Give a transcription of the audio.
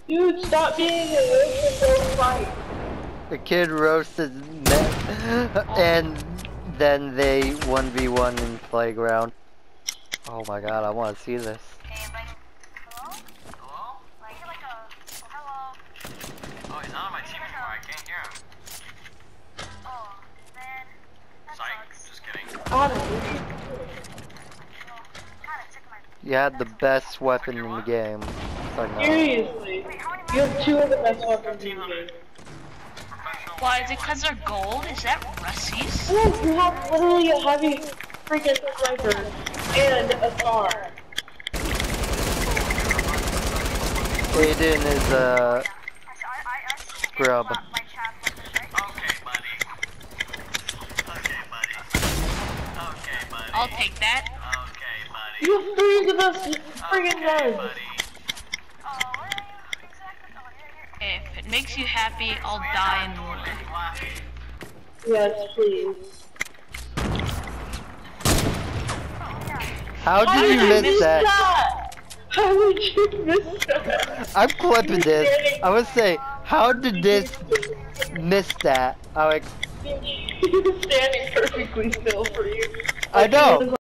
Dude, stop being a roast and go fight. The kid roasted Ned, and then they 1v1 in playground. Oh my god, I want to see this. Hello? Hello? Like hello. Oh, he's not on my team anymore. I can't hear him. Oh, man. Psych, just kidding. You had the best weapon in the game. Like, no. Seriously. You have two of the best weapons in the game. Why, is it because they're gold? Is that Russies? Oh, you have literally a heavy freaking sniper and a SAR. Aiden is a scrub. Okay, buddy. Okay, buddy. Okay, buddy. I'll take that. Okay, buddy. You have three of the best friggin' guns. Buddy. If it makes you happy, I'll die in war. Yes, please. How did you miss that? How did you miss that? I'm clipping this. I would say, how did this miss that? I like. He was standing perfectly still for you. I know.